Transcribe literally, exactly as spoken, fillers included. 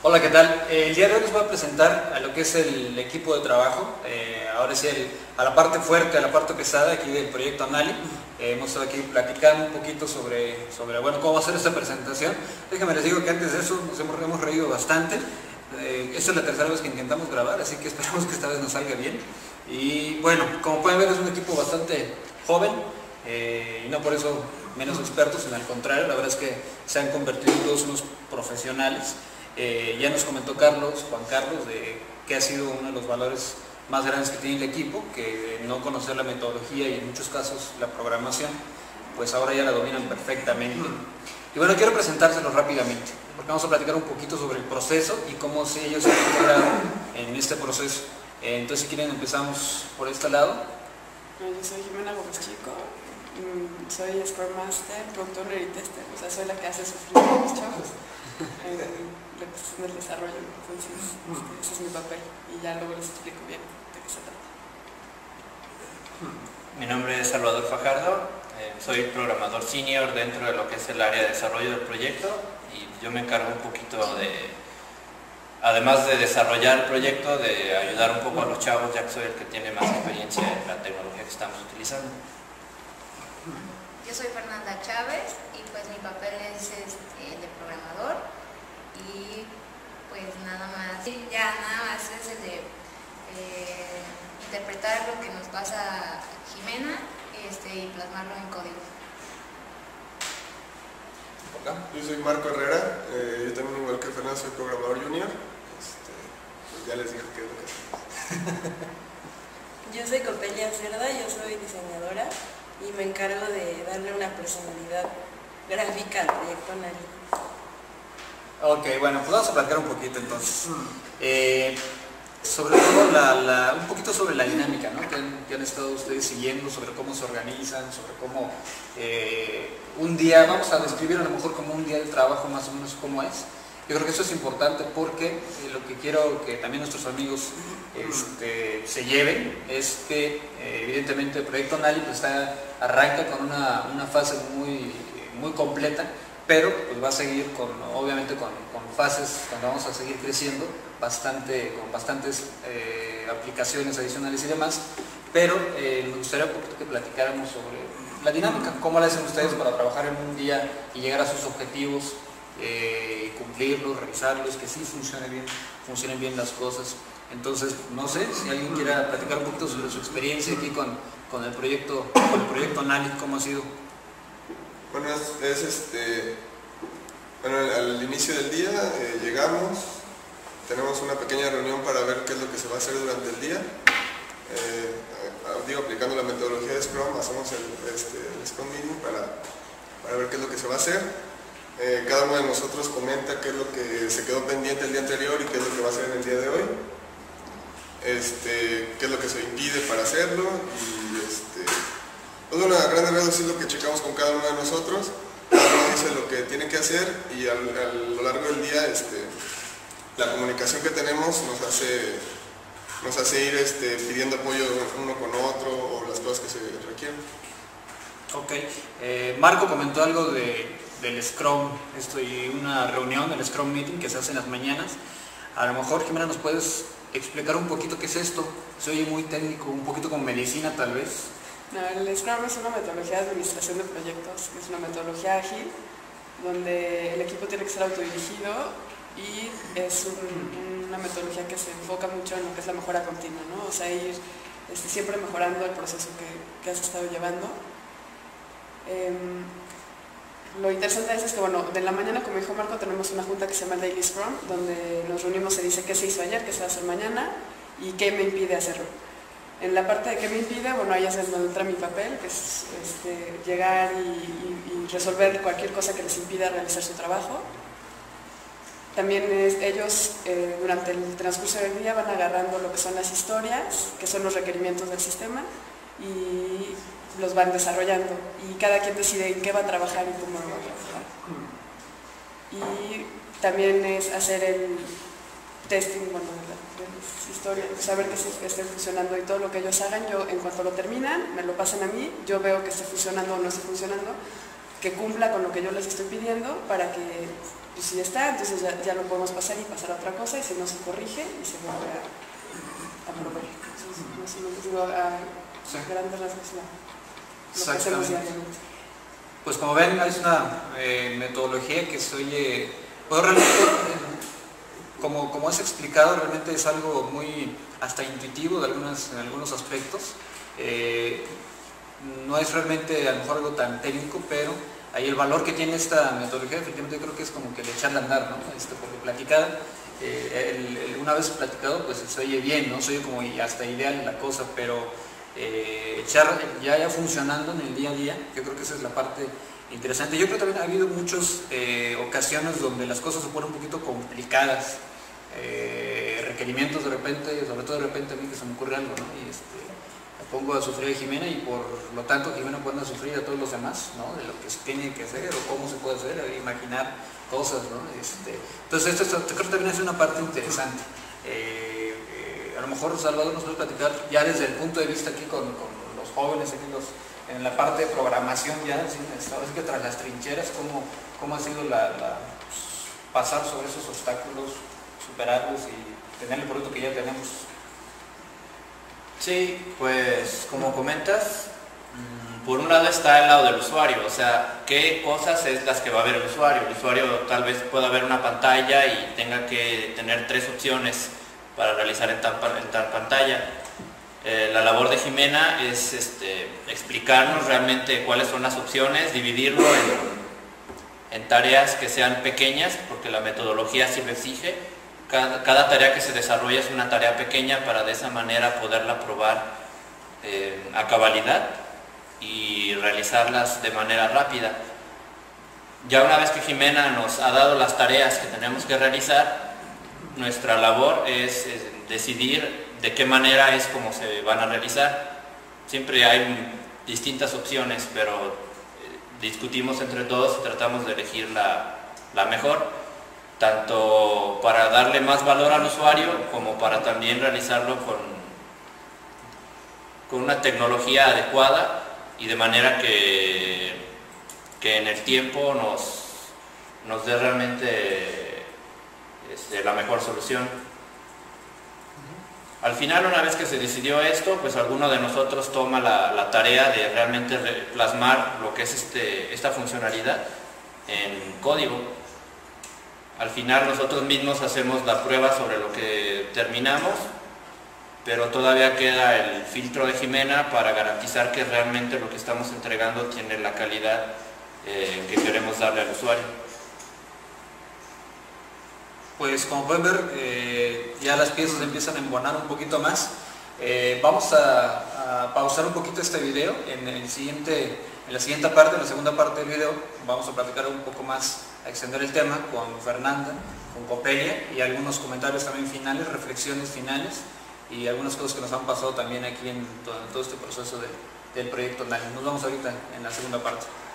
Hola, ¿qué tal? Eh, el día de hoy les voy a presentar a lo que es el equipo de trabajo, eh, ahora sí el, a la parte fuerte, a la parte pesada aquí del proyecto Anali. Eh, hemos estado aquí platicando un poquito sobre, sobre bueno, cómo va a ser esta presentación. Déjenme les digo que antes de eso nos hemos, hemos reído bastante. Eh, esta es la tercera vez que intentamos grabar, así que esperamos que esta vez nos salga bien. Y bueno, como pueden ver es un equipo bastante joven, eh, y no por eso menos expertos, sino al contrario, la verdad es que se han convertido en todos unos profesionales. Eh, ya nos comentó Carlos, Juan Carlos, de que ha sido uno de los valores más grandes que tiene el equipo, que no conocer la metodología y en muchos casos la programación, pues ahora ya la dominan perfectamente. Y bueno, quiero presentárselos rápidamente, porque vamos a platicar un poquito sobre el proceso y cómo si ellos se han integrado en este proceso. Eh, entonces, si quieren, empezamos por este lado. Yo soy Jimena Gómez Chico, soy Scrum Master, Product Owner y Tester, o sea, soy la que hace sufrir a los chavos en la cuestión del desarrollo, entonces este, ese es mi papel y ya luego les explico bien de qué se trata. Mi nombre es Salvador Fajardo, eh, soy programador senior dentro de lo que es el área de desarrollo del proyecto y yo me encargo un poquito de, además de desarrollar el proyecto, de ayudar un poco a los chavos, ya que soy el que tiene más experiencia en la tecnología que estamos utilizando. Yo soy Fernanda Chávez y pues mi papel es este, el de programador y pues nada más, ya nada más es el de eh, interpretar lo que nos pasa Jimena este, y plasmarlo en código. Yo soy Marco Herrera, eh, yo también igual que Fernanda soy programador junior, este, pues ya les dije qué es lo que hacemos. Yo soy Copelia Cerda, yo soy diseñadora y me encargo de darle una personalidad gráfica al proyecto Anali. Ok, bueno, pues vamos a platicar un poquito entonces. Eh, sobre todo, la, la, un poquito sobre la dinámica, ¿no? que, han, que han estado ustedes siguiendo, sobre cómo se organizan, sobre cómo eh, un día, vamos a describir a lo mejor como un día de trabajo más o menos cómo es. Yo creo que eso es importante porque eh, lo que quiero que también nuestros amigos este, se lleven es que eh, evidentemente el proyecto Anali pues, está, arranca con una, una fase muy, muy completa, pero pues, va a seguir con, obviamente con, con fases donde vamos a seguir creciendo bastante, con bastantes eh, aplicaciones adicionales y demás, pero eh, me gustaría un poquito que platicáramos sobre la dinámica, cómo la hacen ustedes para trabajar en un día y llegar a sus objetivos. Eh, cumplirlos, revisarlos, que sí funcione bien, funcionen bien las cosas. Entonces, no sé, si alguien quiera platicar un poquito sobre su experiencia aquí con, con el proyecto, con el proyecto Anali, ¿cómo ha sido? Bueno, es, es este, bueno, al, al inicio del día eh, llegamos, tenemos una pequeña reunión para ver qué es lo que se va a hacer durante el día. Eh, digo, aplicando la metodología de Scrum, hacemos el, este, el Scrum Meeting para, para ver qué es lo que se va a hacer. Eh, cada uno de nosotros comenta qué es lo que se quedó pendiente el día anterior y qué es lo que va a hacer en el día de hoy, este, qué es lo que se impide para hacerlo y este, pues bueno, a grandes rasgos es lo que checamos con cada uno de nosotros, cada uno dice lo que tiene que hacer y al, a lo largo del día este, la comunicación que tenemos nos hace, nos hace ir este, pidiendo apoyo uno con otro o las cosas que se requieren. Ok, eh, Marco comentó algo de del Scrum, esto y una reunión, el Scrum Meeting que se hace en las mañanas. A lo mejor, Jimena, ¿nos puedes explicar un poquito qué es esto? Se oye muy técnico, un poquito como medicina tal vez. No, el Scrum es una metodología de administración de proyectos, es una metodología ágil, donde el equipo tiene que ser autodirigido y es un, una metodología que se enfoca mucho en lo que es la mejora continua, ¿no? O sea, ir este, siempre mejorando el proceso que, que has estado llevando. Eh, Lo interesante es que, bueno, de la mañana, como dijo Marco, tenemos una junta que se llama Daily Scrum, donde nos reunimos, se dice qué se hizo ayer, qué se va a hacer mañana y qué me impide hacerlo. En la parte de qué me impide, bueno, ahí es donde entra mi papel, que es este, llegar y, y, y resolver cualquier cosa que les impida realizar su trabajo. También es, ellos, eh, durante el transcurso del día, van agarrando lo que son las historias, que son los requerimientos del sistema, y los van desarrollando y cada quien decide en qué va a trabajar y cómo lo va a trabajar. Y también es hacer el testing, bueno, de, la, de las historias, saber que, se, que esté funcionando y todo lo que ellos hagan, yo en cuanto lo terminan, me lo pasan a mí, yo veo que esté funcionando o no esté funcionando que cumpla con lo que yo les estoy pidiendo para que, pues si está, entonces ya, ya lo podemos pasar y pasar a otra cosa, y si no se corrige y se vuelve a, a probar. Entonces, más o menos, digo, a Sí. grandes rasgos lo que hacemos Exactamente. diariamente. Pues como ven, es una eh, metodología que se oye, pues realmente, eh, como, como has explicado, realmente es algo muy hasta intuitivo de algunas, en algunos aspectos. Eh, no es realmente a lo mejor algo tan técnico, pero ahí el valor que tiene esta metodología, efectivamente yo creo que es como que le echarle a andar, ¿no? Este, porque platicada, eh, el, el, una vez platicado, pues se oye bien, ¿no? Se oye como hasta ideal la cosa, pero Eh, echar ya, ya funcionando en el día a día, yo creo que esa es la parte interesante. Yo creo que también ha habido muchas eh, ocasiones donde las cosas se ponen un poquito complicadas, eh, requerimientos de repente, sobre todo de repente a mí que se me ocurre algo, ¿no? Y este, me pongo a sufrir a Jimena y por lo tanto Jimena pone a sufrir a todos los demás, ¿no? De lo que se tiene que hacer o cómo se puede hacer, imaginar cosas, ¿no? Este, entonces esto, esto creo que también es una parte interesante. Eh, A lo mejor Salvador nos puede platicar ya desde el punto de vista aquí con, con los jóvenes, aquí los, en la parte de programación ya, así que tras las trincheras, cómo, cómo ha sido la, la, pasar sobre esos obstáculos, superarlos y tener el producto que ya tenemos. Sí, pues como comentas, por un lado está el lado del usuario, o sea, qué cosas es las que va a ver el usuario. El usuario tal vez pueda ver una pantalla y tenga que tener tres opciones para realizar en tal, en tal pantalla. Eh, la labor de Jimena es este, explicarnos realmente cuáles son las opciones, dividirlo en, en tareas que sean pequeñas, porque la metodología así lo exige. Cada, cada tarea que se desarrolla es una tarea pequeña para de esa manera poderla probar eh, a cabalidad y realizarlas de manera rápida. Ya una vez que Jimena nos ha dado las tareas que tenemos que realizar, nuestra labor es, es decidir de qué manera es como se van a realizar. Siempre hay distintas opciones, pero eh, discutimos entre todos y tratamos de elegir la, la mejor, tanto para darle más valor al usuario como para también realizarlo con, con una tecnología adecuada y de manera que, que en el tiempo nos, nos dé realmente Este, la mejor solución. Al final, una vez que se decidió esto, pues alguno de nosotros toma la, la tarea de realmente plasmar lo que es este, esta funcionalidad en código. Al final nosotros mismos hacemos la prueba sobre lo que terminamos, pero todavía queda el filtro de Jimena para garantizar que realmente lo que estamos entregando tiene la calidad eh, que queremos darle al usuario. Pues como pueden ver, eh, ya las piezas empiezan a embonar un poquito más. Eh, vamos a, a pausar un poquito este video. En, el siguiente, en la siguiente parte, en la segunda parte del video, vamos a platicar un poco más, a extender el tema con Fernanda, con Copelia y algunos comentarios también finales, reflexiones finales y algunas cosas que nos han pasado también aquí en todo, en todo este proceso de, del proyecto Nali. Nos vemos ahorita en la segunda parte.